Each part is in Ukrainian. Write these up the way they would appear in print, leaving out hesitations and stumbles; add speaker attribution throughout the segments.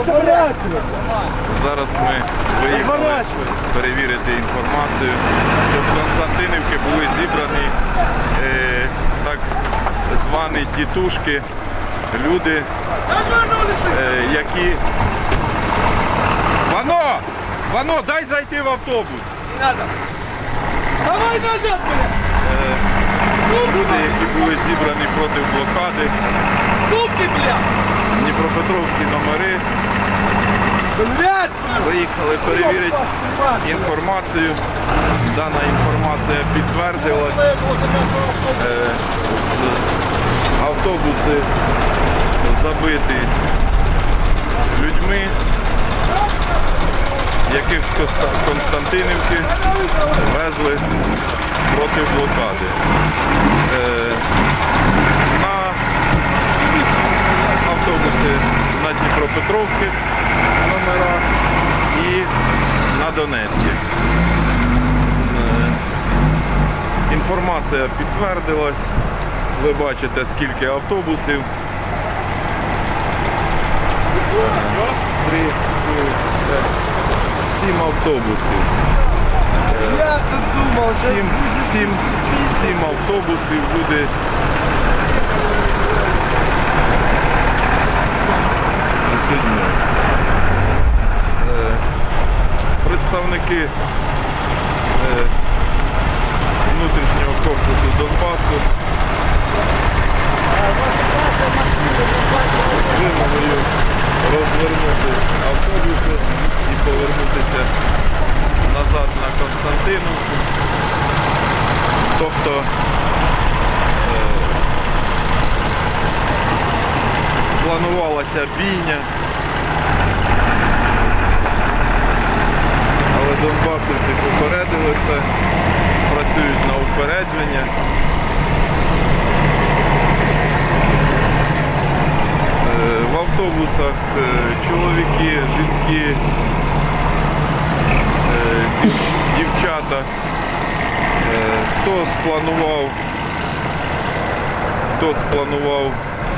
Speaker 1: Зараз ми виїхали перевірити інформацію, що з Константинівки були зібрані так звані тітушки, люди, які... Вано, дай зайти в автобус!
Speaker 2: Не надо! Давай назад,
Speaker 1: люди, які були зібрані проти блокади.
Speaker 2: Суки, бля!
Speaker 1: Дніпропетровські номери. Виїхали перевірити інформацію. Дана інформація підтвердилась. Автобуси забиті людьми, яких з Константинівки везли проти блокади. На автобуси на Дніпропетровських номерах і на Донецьких. Інформація підтвердилась. Ви бачите, скільки автобусів. 3, 4, 5, 7 автобусів. 7 автобусів люди з людьми. Представники внутрішнього корпусу Донбасу з вимогою розвернути автобуси і повернутися назад на Константинівку. Тобто планувалася бійня, але донбасівці попередили це, працюють на упередження. В автобусах чоловіки, жінки, дівчата. Хто спланував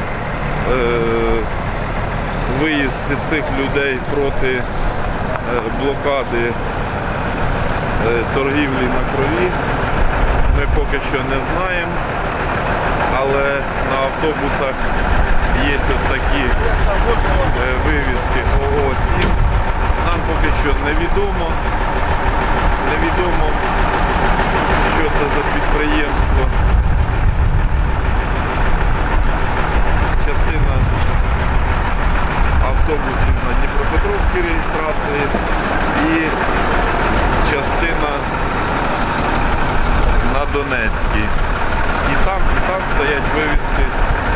Speaker 1: виїзд цих людей проти блокади торгівлі на крові, ми поки що не знаємо, але на автобусах є ось такі вивіски ООО «Сімс». Нам поки що невідомо, що це за підприємство. Частина автобусів на Дніпропетровській реєстрації і частина на Донецькій. І там стоять вивіски.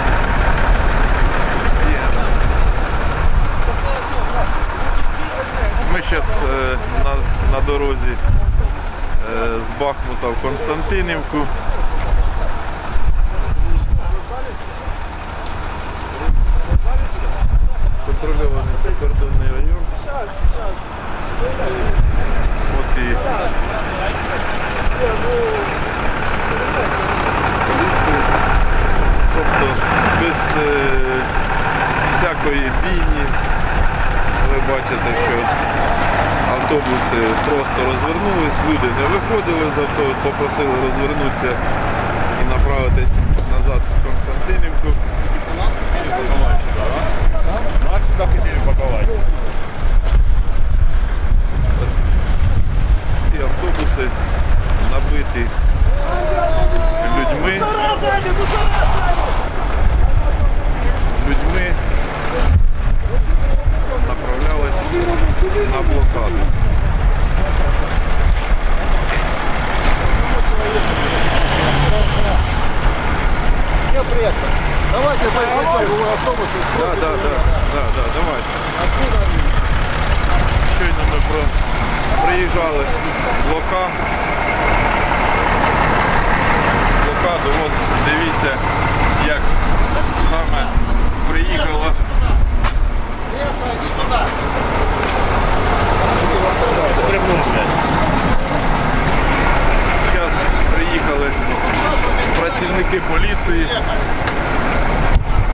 Speaker 1: Ми зараз на дорозі з Бахмута в Константинівку. Контрольований прикордонний район. От і поліція. Тобто без всякої бійні. Ви бачите, що автобуси просто розвернулись, люди не виходили з автобусу, попросили розвернутися і направитись назад в Константинівку.
Speaker 3: Нас хотели паковать сюда, да? Нас сюда хотели паковать.
Speaker 1: Ці автобуси набиті людьми, направлялись на блокаду.
Speaker 2: Давайте пойдем в автобус.
Speaker 1: Да, давайте. Щойно ми приїжджали в блокаду. Ось дивіться, як саме